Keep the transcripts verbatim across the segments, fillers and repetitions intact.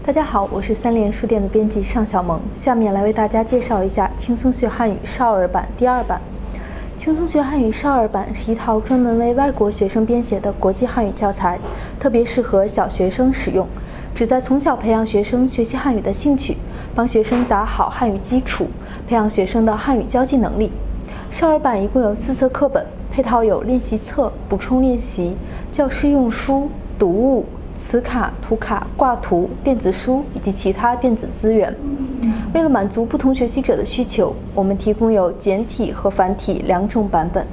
大家好，我是三联书店的编辑尚小萌，下面来为大家介绍一下轻松学汉语少儿版第二版。轻松学汉语少儿版是一套专门为外国学生编写的国际汉语教材，特别适合小学生使用，旨在从小培养学生学习汉语的兴趣，帮学生打好汉语基础，培养学生的汉语交际能力。少儿版一共有四册课本，配套有练习册、补充练习、教师用书、读物、词卡、图卡、挂图、电子书以及其他电子资源。为了满足不同学习者的需求，我们提供有简体和繁体两种版本。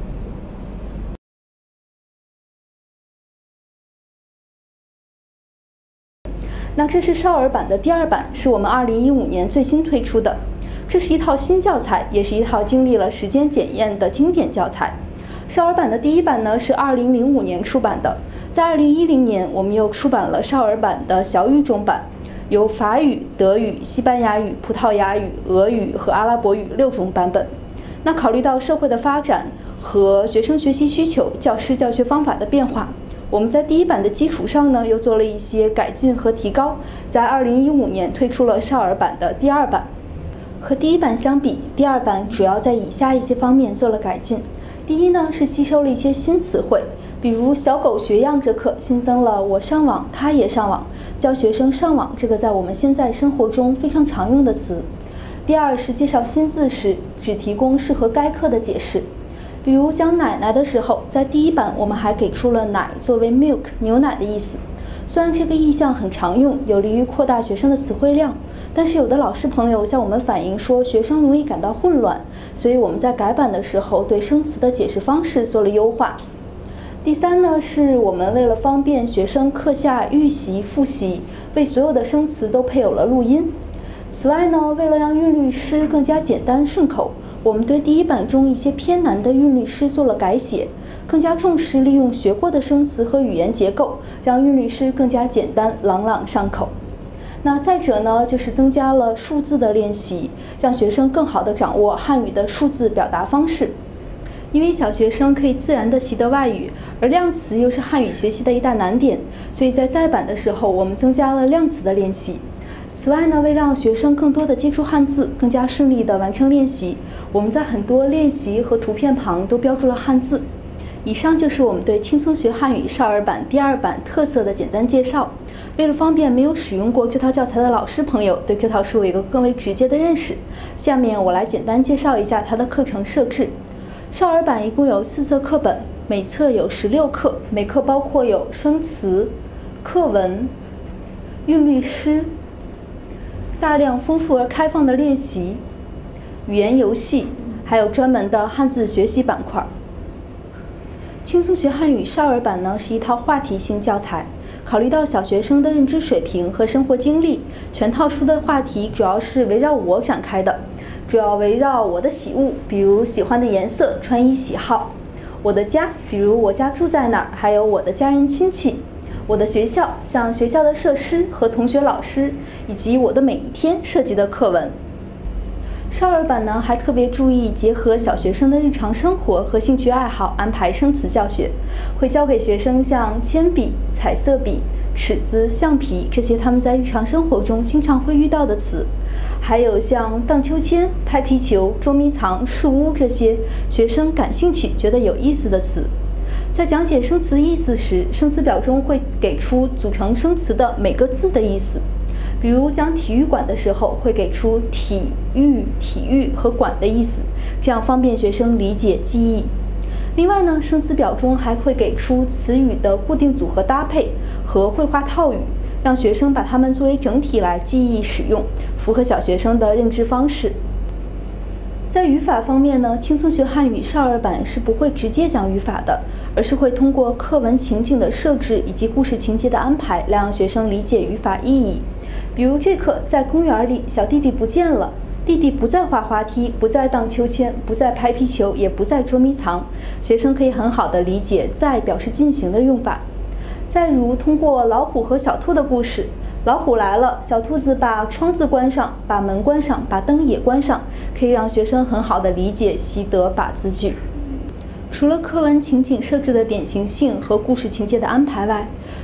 那这是少儿版的第二版，是我们二零一五年最新推出的。这是一套新教材，也是一套经历了时间检验的经典教材。少儿版的第一版呢是二零零五年出版的，在二零一零年我们又出版了少儿版的小语种版，由法语、德语、西班牙语、葡萄牙语、俄语和阿拉伯语六种版本。那考虑到社会的发展和学生学习需求、教师教学方法的变化，我们在第一版的基础上呢又做了一些改进和提高，在二零一五年推出了少儿版的第二版。和第一版相比，第二版主要在以下一些方面做了改进。第一呢是吸收了一些新词汇，比如小狗学样这课新增了我上网，他也上网，教学生上网这个在我们现在生活中非常常用的词。第二是介绍新字时只提供适合该课的解释，比如讲奶奶的时候，在第一版我们还给出了奶作为 milk 牛奶的意思。虽然这个意象很常用，有利于扩大学生的词汇量，但是有的老师朋友向我们反映说学生容易感到混乱，所以我们在改版的时候对生词的解释方式做了优化。第三呢，是我们为了方便学生课下预习复习，为所有的生词都配有了录音。此外呢，为了让韵律诗更加简单顺口，我们对第一版中一些偏难的韵律诗做了改写，更加重视利用学过的生词和语言结构，让韵律诗更加简单朗朗上口。那再者呢，就是增加了数字的练习，让学生更好地掌握汉语的数字表达方式。因为小学生可以自然地习得外语，而量词又是汉语学习的一大难点，所以在再版的时候，我们增加了量词的练习。此外呢，为让学生更多地接触汉字，更加顺利地完成练习，我们在很多练习和图片旁都标注了汉字。以上就是我们对轻松学汉语少儿版第二版特色的简单介绍。为了方便没有使用过这套教材的老师朋友对这套书有一个更为直接的认识，下面我来简单介绍一下它的课程设置。少儿版一共有四册课本，每册有十六课，每课包括有生词、课文、韵律诗、大量丰富而开放的练习、语言游戏，还有专门的汉字学习板块。轻松学汉语少儿版呢是一套话题性教材，考虑到小学生的认知水平和生活经历，全套书的话题主要是围绕我展开的，主要围绕我的喜恶，比如喜欢的颜色、穿衣喜好；我的家，比如我家住在哪儿，还有我的家人亲戚；我的学校，像学校的设施和同学老师，以及我的每一天涉及的课文。少儿版呢还特别注意结合小学生的日常生活和兴趣爱好安排生词教学，会教给学生像铅笔、彩色笔、尺子、橡皮这些他们在日常生活中经常会遇到的词，还有像荡秋千、拍皮球、捉迷藏、树屋这些学生感兴趣、觉得有意思的词。在讲解生词意思时，生词表中会给出组成生词的每个字的意思。比如讲体育馆的时候，会给出体育、体育和馆的意思，这样方便学生理解记忆。另外呢，生词表中还会给出词语的固定组合搭配和绘画套语，让学生把它们作为整体来记忆使用，符合小学生的认知方式。在语法方面呢，轻松学汉语少儿版是不会直接讲语法的，而是会通过课文情景的设置以及故事情节的安排，来让学生理解语法意义。比如这课在公园里，小弟弟不见了，弟弟不再滑滑梯，不再荡秋千，不再拍皮球，也不再捉迷藏，学生可以很好地理解在表示进行的用法。再如通过老虎和小兔的故事，老虎来了，小兔子把窗子关上，把门关上，把灯也关上，可以让学生很好地理解习得把字句。除了课文情景设置的典型性和故事情节的安排外，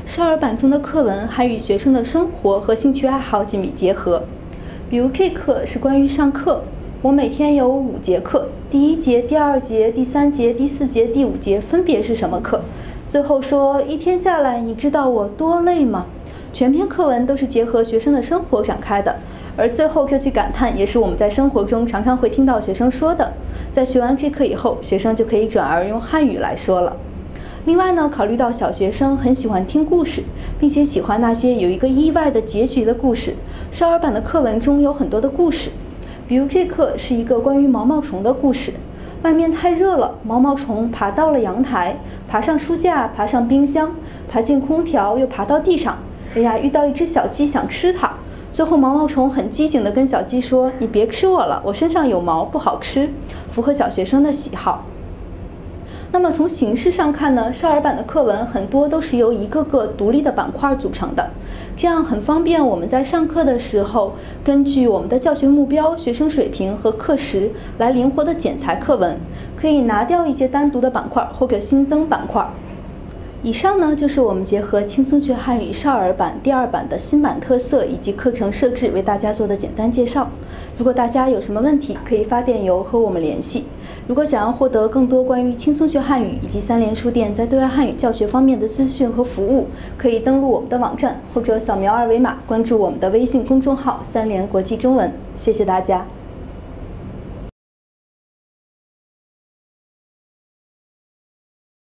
少儿版中的课文还与学生的生活和兴趣爱好紧密结合。比如这课是关于上课，我每天有五节课，第一节、第二节、第三节、第四节、第五节分别是什么课？最后说一天下来，你知道我多累吗？全篇课文都是结合学生的生活展开的，而最后这句感叹也是我们在生活中常常会听到学生说的。在学完这课以后，学生就可以转而用汉语来说了。另外呢，考虑到小学生很喜欢听故事，并且喜欢那些有一个意外的结局的故事，少儿版的课文中有很多的故事。比如这课是一个关于毛毛虫的故事。外面太热了，毛毛虫爬到了阳台，爬上书架，爬上冰箱，爬进空调，又爬到地上。哎呀，遇到一只小鸡想吃它。最后毛毛虫很机警地跟小鸡说：“你别吃我了，我身上有毛，不好吃。”符合小学生的喜好。那么从形式上看呢，少儿版的课文很多都是由一个个独立的板块组成的，这样很方便我们在上课的时候，根据我们的教学目标、学生水平和课时来灵活的剪裁课文，可以拿掉一些单独的板块或者新增板块。以上呢就是我们结合轻松学汉语少儿版第二版的新版特色以及课程设置为大家做的简单介绍。如果大家有什么问题，可以发电邮和我们联系。如果想要获得更多关于轻松学汉语以及三联书店在对外汉语教学方面的资讯和服务，可以登录我们的网站或者扫描二维码关注我们的微信公众号三联国际中文。谢谢大家。